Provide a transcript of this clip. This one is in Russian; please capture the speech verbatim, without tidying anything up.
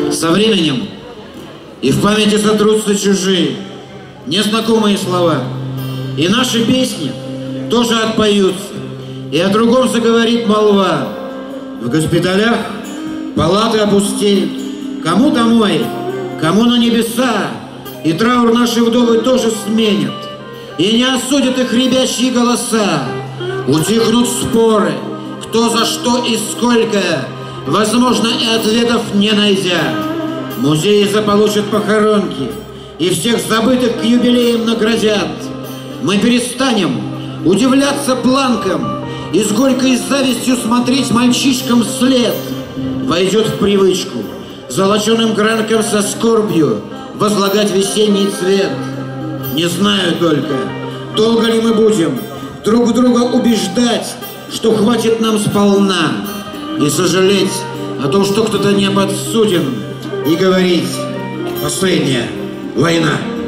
Со временем и в памяти сотрутся чужие, незнакомые слова. И наши песни тоже отпоются, и о другом заговорит молва. В госпиталях палаты опустеют, кому домой, кому на небеса, и траур наши вдовы тоже сменят, и не осудят их ребячьи голоса. Утихнут споры, кто за что и сколько, возможно, и ответов не найдя. Музеи заполучат похоронки, и всех забытых к юбилеям наградят. Мы перестанем удивляться планкам и с горькой завистью смотреть мальчишкам вслед. Войдет в привычку золоченым гранком со скорбью возлагать весенний цвет. Не знаю только, долго ли мы будем друг друга убеждать, что хватит нам сполна, и сожалеть о том, что кто-то не подсуден, и говорить: последняя война.